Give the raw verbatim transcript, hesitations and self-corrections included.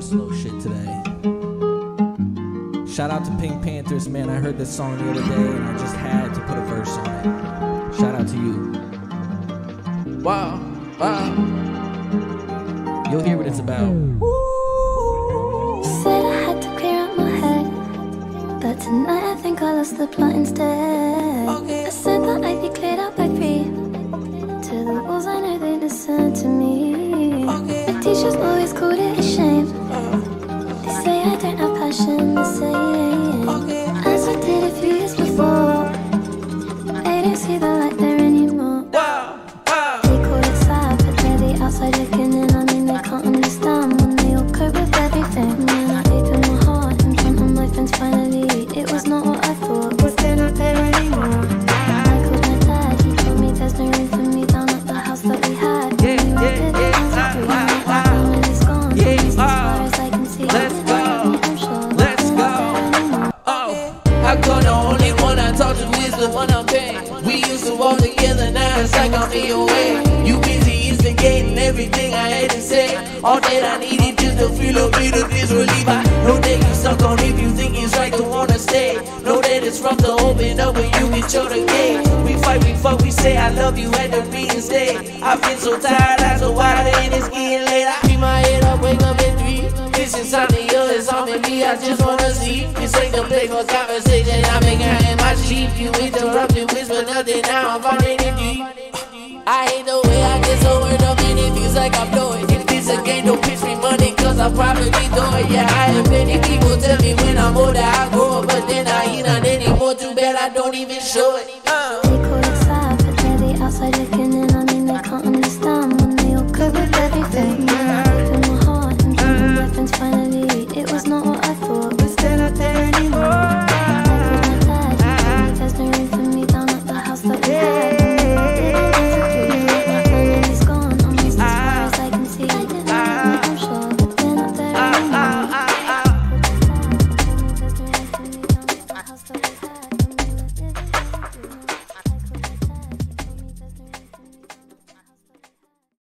slow shit today. Shout out to PinkPantheress, man. I heard this song the other day and I just had to put a verse on it. Shout out to you. Wow, wow. You'll hear what it's about. Said I had to clear up my head, but tonight I think I lost the plot instead. Okay. I said that I'd be cleared up by three. To the walls I know they listen to me. Okay. My teachers always called it a shame. They say I don't have passion the same okay. as I did a few years before. They don't see the light there anymore. Wow. Wow. They call it sad, but they're the outside looking in. I mean they can't understand when they all cope with everything. When I opened my heart in front of my friends finally, it was not what I thought, cause they're not there anymore. I called my dad, he told me there's no room for me down at the house that we had. Yeah, yeah, yeah, yeah. When it's gone, yeah, as far as I can see. Let's go, let's go. Oh, how come the only one I talk to is the one I'm paying? We used to walk together, now it's like I'm in your way. You busy instigating everything I had to say. All that I needed just to feel a bit of disrelief. I know that you suck on if you think it's right to wanna stay. Know that it's rough to open up when you get your gate. We fight, we fuck, we say I love you at the reinstate. I've been so tired, I'm so wide and it's getting late. I keep my head up, wake up at three. This insomnia is on me, I just wanna sleep. This ain't the place for conversation, I'm making in my sheep. You interrupted, whisper nothing, now I'm falling in deep. I hate the way I get so worked up and it feels like I'm blowing. If this a game, don't pitch me money, cause I'll probably do it. Yeah, I have many people tell me when I'm older I grow up, but then I ain't not anymore. Too bad I don't even show it. Uh.